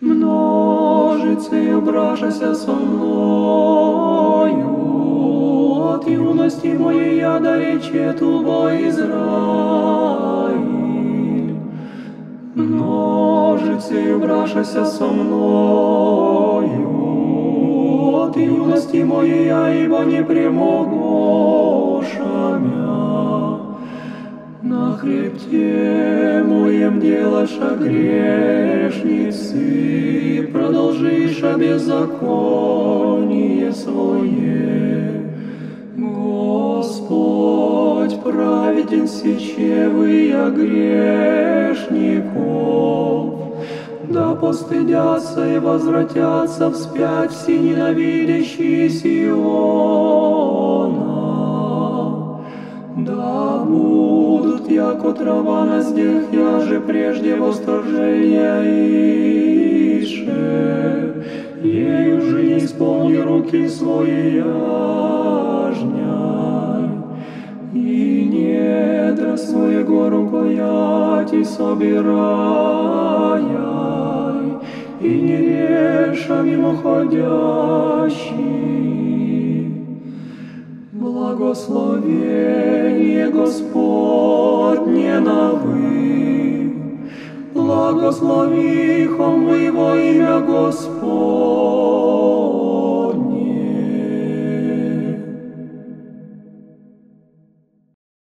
Множицею бражася со мною, от юности моей я дорече тубо Израиль. Множицею бражася со мною, от юности моей я, ибо не премогоша мя. На хребте моем делаша грешницы, продолжиша беззаконие свое. Господь праведен сечевый я грешников, да постыдятся и возвратятся вспять все ненавидящие Сиона. Да будут, яко трава на здех, я же прежде восторжения ише, ею же не исполни руки свои яжняй, и недра своего рукоять и собирай, и не реша мимоходящий. Благословение Господне на вы, благослови мы во имя Господне.